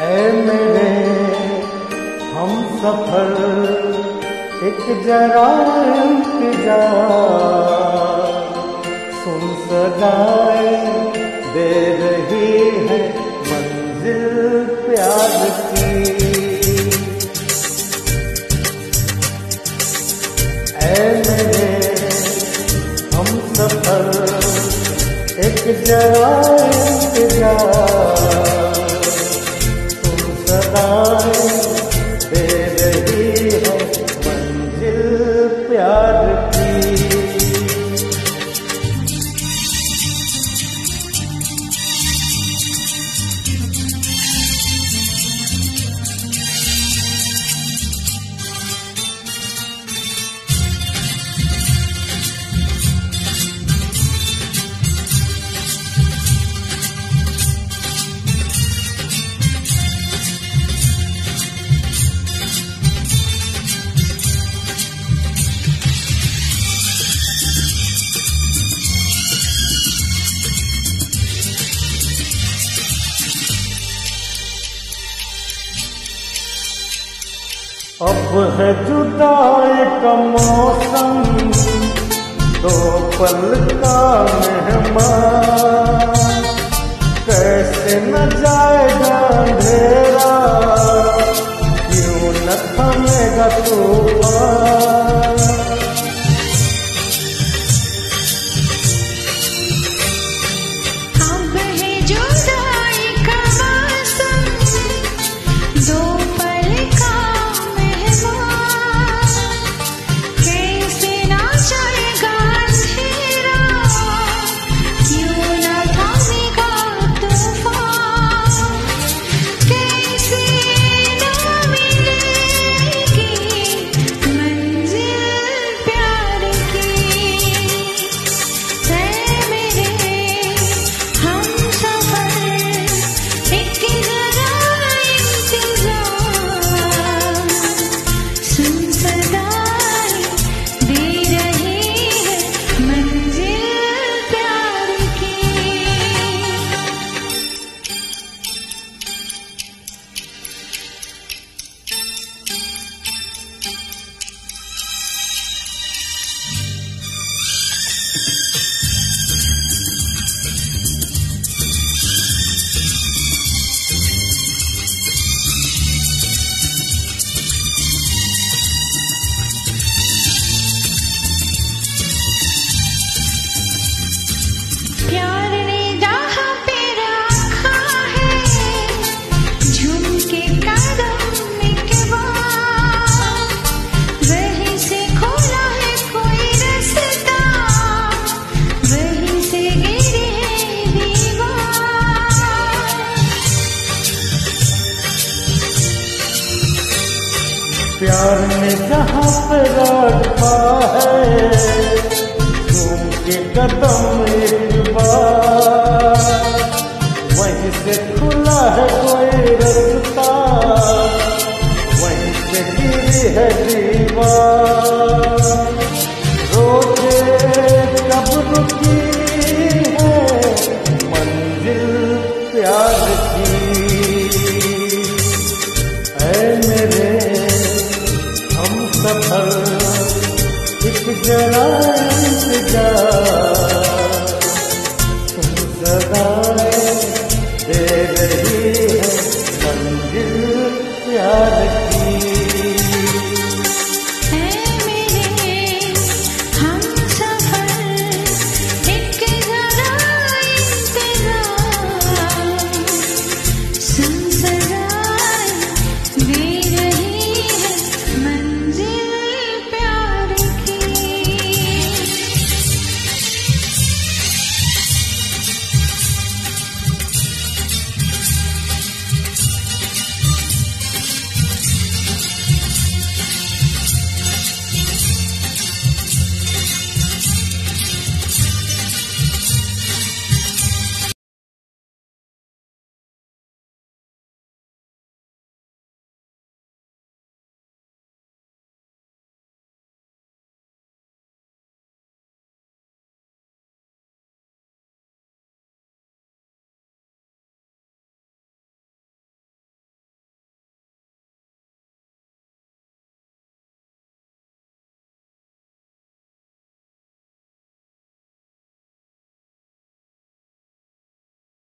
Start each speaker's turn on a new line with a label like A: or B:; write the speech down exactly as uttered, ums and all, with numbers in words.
A: ऐ मेरे हम सफर एक जरा इंतजार, सुन सदाएं दे रही है मंजिल प्यार की। ऐ मेरे हम सफर एक जरा इंतजार, सुन सदाएं दे रही है मंजिल प्यार की। अब है जुदाई का मौसम, दो पल का मेहमान, कैसे न जाएगा अंधेरा, क्यों न थमेगा तूफान।
B: अब है जुदाई का मौसम, दो पल का
A: प्यार ने जहाँ पे रखा है, घूम के कदम एक बार, वहीं से खुला है कोई रास्ता, वहीं से गिरी है दीवार। रोके कब रुकी है मंजिल प्यार की। ऐ मेरे सफर एक जरा इंतजार, तुम सदाएं दे रही